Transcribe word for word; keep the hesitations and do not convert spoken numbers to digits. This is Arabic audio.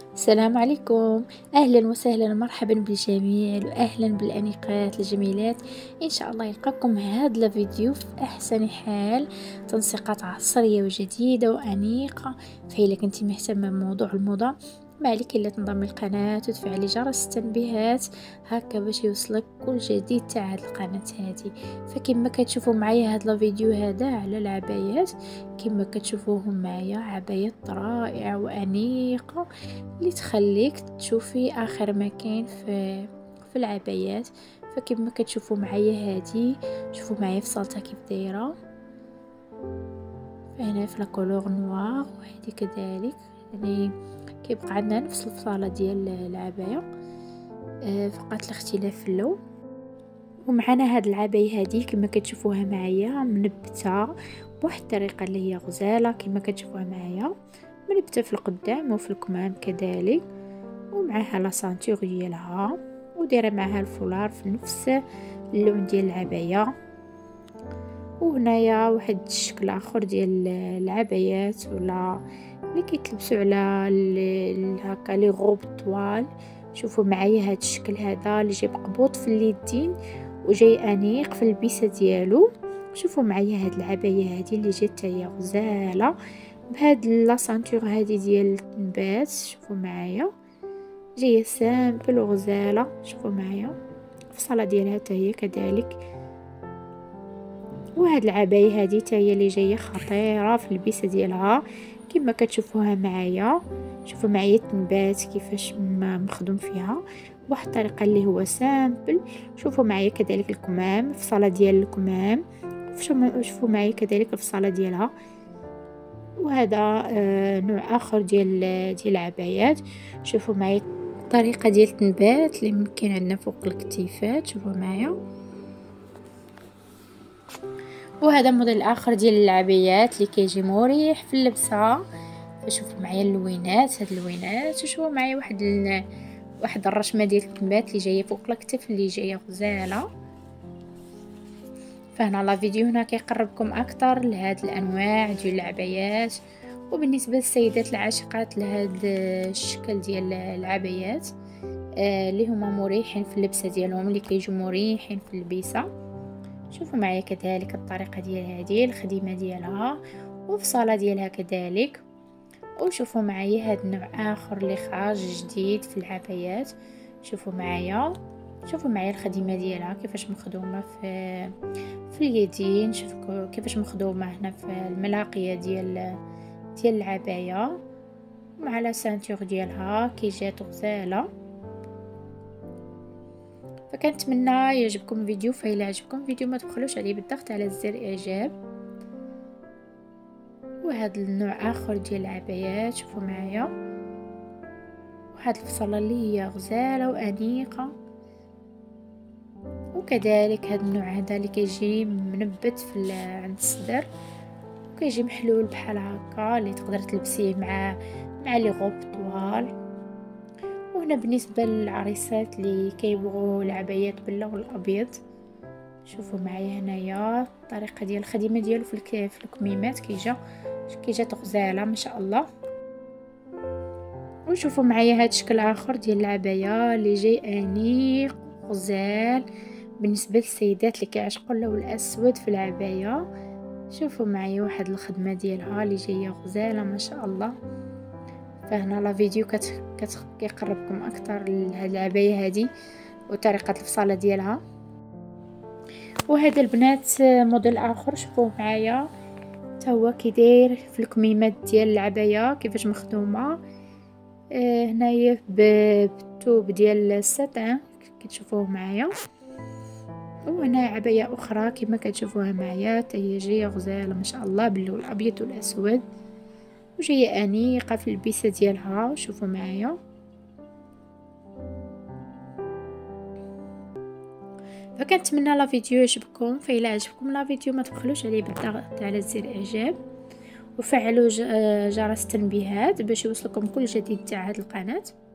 السلام عليكم. اهلا وسهلا مرحبا بالجميع واهلا بالانيقات الجميلات. ان شاء الله يلقاكم هذا الفيديو في احسن حال، تنسيقات عصريه وجديده وانيقه. فإذا كنتي مهتمه بموضوع الموضه ما عليك الا تنضمي للقناه وتفعلي جرس التنبيهات هكا باش يوصلك كل جديد تاع هذه القناه هذه. فكما كتشوفوا معايا هذا الفيديو هذا على العبايات، كما كتشوفوهم معايا عبايات رائعه وانيقه اللي تخليك تشوفي اخر مكان في في العبايات. فكما كتشوفوا معايا هذه، شوفوا معايا فصلتها كيف دايره، فهنا في لاكولور نوار، وهذه كذلك يعني كيبقى عندنا نفس الفصاله ديال العبايه، آه فقط الاختلاف في اللون. ومعنا هاد العباية هذه كما كتشوفوها معايا منبته بواحد الطريقه اللي هي غزاله، كما كتشوفوها معايا منبته في القدام وفي الكمام كذلك، ومعها لا سانتور ديالها، ودايره معها الفولار في نفس اللون ديال العبايه. وهنايا واحد الشكل اخر ديال العبايات ولا اللي كيتلبسوا على هكا لي غوب طوال. شوفوا معايا هاد الشكل هذا اللي جاي مقبوط في اليدين وجاي انيق في البيسه ديالو. شوفوا معايا هاد العبايه هذه اللي جات هي غزاله بهاد لا سانتور هذه ديال التنبات. شوفوا معايا جايه سامبل وغزاله، شوفوا معايا الفصاله ديالها حتى هي كذلك. وهاد العبايه هذه حتى هي اللي جايه خطيره في البيسه ديالها كما كتشوفوها معايا. شوفوا معايا التنبات كيفاش مخدوم فيها بواحد الطريقه اللي هو سامبل. شوفوا معايا كذلك الكمام، الفصاله ديال الكمام، شوفوا معايا كذلك الفصاله ديالها. وهذا آه نوع اخر ديال ديال العبايات. شوفوا معايا الطريقه ديال التنبات اللي ممكن عندنا فوق الكتيفات، شوفوا معايا. وهذا موديل اخر ديال العبايات اللي كيجي مريح في اللبسه. فشوفوا معايا اللوينات، هاد اللوينات، وشوفوا معايا واحد ال... واحد الرشمه ديال التنبات اللي جايه فوق الكتف اللي جايه غزاله. فهنا لا فيديو هنا كيقربكم اكثر لهاد الانواع ديال العبايات. وبالنسبه للسيدات العاشقات لهاد الشكل ديال العبايات آه اللي هما مريحين في اللبسه ديالهم، اللي كيجوا مريحين في البيسه. شوفوا معايا كذلك الطريقه ديال هذه الخديمه ديالها وفصاله ديالها كذلك. وشوفوا معايا هاد النوع اخر اللي خارج جديد في العبايات. شوفوا معايا شوفوا معايا الخديمه ديالها كيفاش مخدومه في في اليدين، شوفوا كيفاش مخدومه هنا في الملاقيه ديال ديال العبايه مع لا سانتور ديالها كي جات غزاله. فكنتمنى يعجبكم الفيديو، فإلا عجبكم الفيديو ما تبخلوش عليه بالضغط على زر اعجاب. وهذا النوع اخر ديال العبايات شوفوا معايا، وهاد الفصله اللي هي غزاله وانيقه. وكذلك هذا النوع هذا اللي كيجي منبت في عند الصدر وكيجي محلول بحال هكا اللي تقدر تلبسيه مع مع لي غوب طوال. وهنا بالنسبه للعريسات اللي كيبغوا العبايات باللون الابيض، شوفوا معايا هنايا الطريقه ديال الخدمه ديالو في في الكميمات كيجا كيجات غزاله ما شاء الله. وشوفوا معايا هاد الشكل اخر ديال العبايه اللي جاي انيق غزال بالنسبه للسيدات اللي كيعشقوا اللون الاسود في العبايه. شوفوا معايا واحد الخدمه ديالها اللي جايه غزاله ما شاء الله. فهنا لا فيديو كت... كت... كيقربكم اكثر لهاد العبايه هذه وطريقه الفصاله ديالها. وهذا البنات موديل اخر، شوفوا معايا تا هو كيداير في الكميمات ديال العبايه كيفاش مخدومه. آه هنايا بالثوب ديال الساتان كتشوفوه معايا. وهنا عبايه اخرى كما كتشوفوها معايا حتى هي جايه غزاله ما شاء الله باللون الابيض والاسود وجايه انيقه في البيسه ديالها. شوفوا معايا. فكنتمنى لا فيديو يعجبكم، فإلا عجبكم لا فيديو ما تبخلوش عليه بالضغط على زر اعجاب وفعلوا جرس التنبيهات باش يوصلكم كل جديد تاع هذه القناه.